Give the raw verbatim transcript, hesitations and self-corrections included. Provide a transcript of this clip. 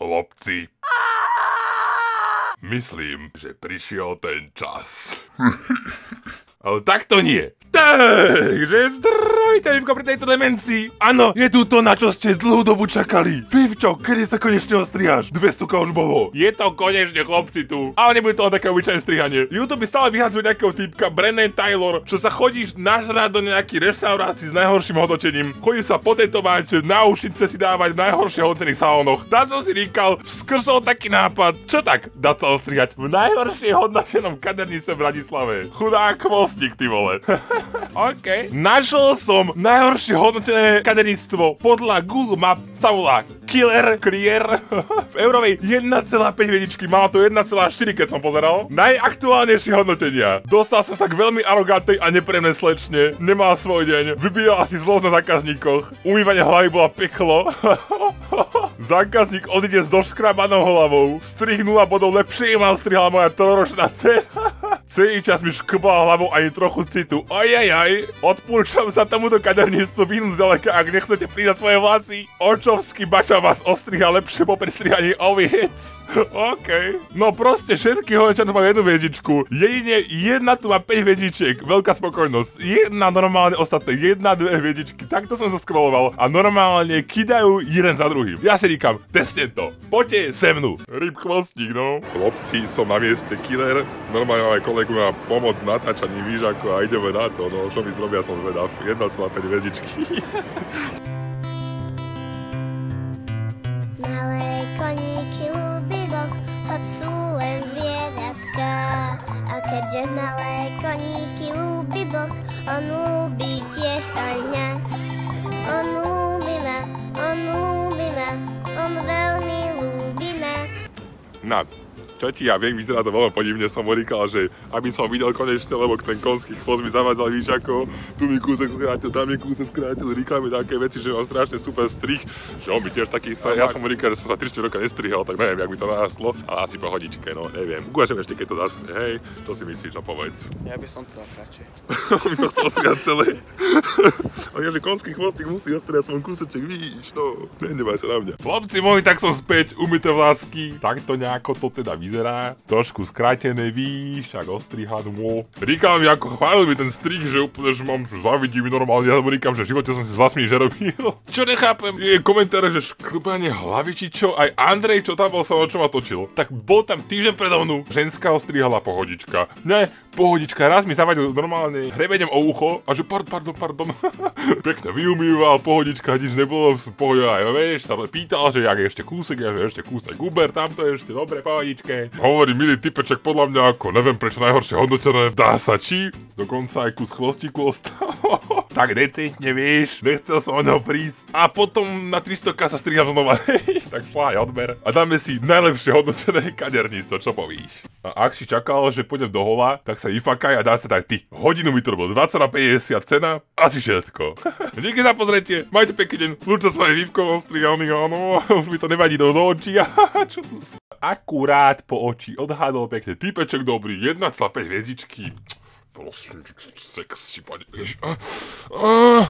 Chlopci, myslím, že prišiel ten čas. Ale takto nie. Takže zdravíte, Vivko, pri tejto demencii. Áno, je tu to, na čo ste dlhú dobu čakali. Vivčo, kedy sa konečne ostrihaš? dvesto už bolo. Je to konečne, chlopci, tu. Ale nebude to len také obyčajné strihanie. YouTube by stále vyhadzuje nejakého typka, Brennan Taylor, čo sa chodíš nažrať do nejakých reštaurácií s najhorším hodnotením. Chodí sa potetovať, náušnice si dávať v najhoršie hodnotených salónoch. Dá som si říkal, skrsol taký nápad. Čo tak? Dá sa ostrihať v najhoršie hodnotenom kadernice v Bratislave. Chudák chvostík, ty vole. OK. Našol som najhoršie hodnotené kaderníctvo. Podľa Google Map sa volá Killer Krier. V eurovej jeden celá päť hviezdičky, mal to jeden celá štyri, keď som pozeral. Najaktuálnejšie hodnotenia. Dostal sa sa k veľmi arogantnej a nepríjemnej slečne. Nemal svoj deň. Vybíjal asi zlosť na zákazníkoch. Umývanie hlavy bola peklo. Zákazník odíde s doškrabanou hlavou. Strih nula bodov, lepšie ma strihala moja trojročná dcera. Celý čas mi škrbala hlavou ani trochu citu. Ojajaj, odporúčam sa tomuto kaderníctvu vyhnúť zďaleka, ak nechcete pridať svoje vlasy. Očovský bača vás ostriha lepšie po pristrihaní oviec. OK. No proste všetky hodnotiace majú jednu hviezdičku. Jedine jedna tu má päť hviezdičiek. Veľká spokojnosť. Jedna normálne ostatné. Jedna, dve hviezdičky. Takto som sa scrolloval. A normálne kidajú jeden za druhým. Ja si říkam, testne to. Poďte se mnou. Ryb chvostík, no. Chlopci, som na mieste killer. Normálne máme kolegu na pomoc v natáčaní výžaku a ideme na to. No, čo mi zrobia, som zvedav. jeden celá päť hviezdičky. Malé koníky ľúbi Boh, hoď sú len zvieratka. A keďže malé koníky ľúbi Boh, on ľúbi tiež aj mňa. On ľúbi ma, on ľúbi ma, on veľmi ľúbi ma. Na, čo ti ja viem, vyzerá to veľmi podivne, som mu říkal, že aby som videl konečne, lebo ten konský chvost mi zavádzal výčako, tu mi kúsek skrátil, tam mi kúsek skrátil, říkal mi také veci, že mám strašne super strih, že on by tiež taký chcel. Ja som mu říkal, že som sa tri štyri roka nestrihal, tak neviem, jak mi to narastlo, ale asi pohodičke, no neviem. Ukážem ešte, keď to dá, hej, čo si myslíš, no povedz. Ja by som to dal radšej. On mi to chcel strihať celé. On je, že konský chvostík musí ostriať svoj kúseček, vidíš, no, nehnevaj sa na mňa. Chlapci moji, tak som späť, umyté vlásky, takto nejako to teda vyzerá. Trošku skrátené, víš, tak ostrihadlo. Říkal mi, ako chválil mi ten strih, že úplne, že mám, že zavidí mi normálne, ja mu říkam, že v živote som si s vlasmi nerobil. Čo nechápem, je komentáre, že škrbanie hlavy či čo, aj Andrej, čo tam bol, sa o čo ma točil. Tak bol tam týždeň predo mnou, ženská ostrihala pohodička. Ne, pohodička, raz mi zavadil normálne hrebeňom o ucho a že pardon, pardon, pardon. Pekne vyumýval, pohodička, nič nebolo, pohode aj, vieš, sa pýtal, že jak je ešte kúsek, ja, že ešte kúsek Uber, tamto je ešte dobre, pohodičke. Hovorí, milý typeček, podľa mňa ako, neviem prečo najhoršie hodnotené, dá sa či? Dokonca aj kus chvostíku ostal. Tak decentne, vieš, nechcel som od neho prísť. A potom na tristoka sa striham znova, tak šla aj odber. A dáme si najlepšie hodnotené kaderníctvo, čo povíš? A ak si čakal, že pôjdem do hola, tak sa vyfakaj a dá sa tak ty. Hodinu mi to robil dva celá päťdesiat cena, asi všetko. Díky za pozretie, majte pekný deň, lúč sa s vami Vivko ostrihaný, áno, už mi to nevadí do, do očí, čo akurát po oči, odhádol pekne, typeček dobrý, jeden celá päť hviezdičky. Prosím, sexy, pane,